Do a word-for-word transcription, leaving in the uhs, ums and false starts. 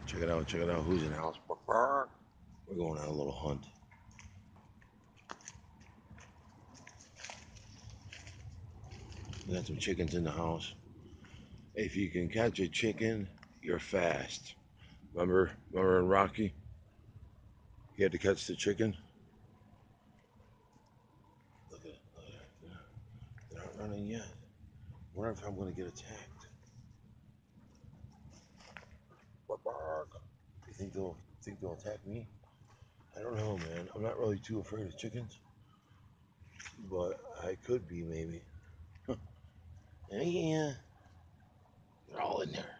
Check it out, check it out. Who's in the house? We're going on a little hunt. We got some chickens in the house. If you can catch a chicken, you're fast. Remember, remember in Rocky? He had to catch the chicken. Look at it, look at it. They're not running yet. I wonder if I'm going to get attacked. You think they'll think they'll attack me? I don't know, man. I'm not really too afraid of chickens, but I could be maybe. Yeah, they're all in there.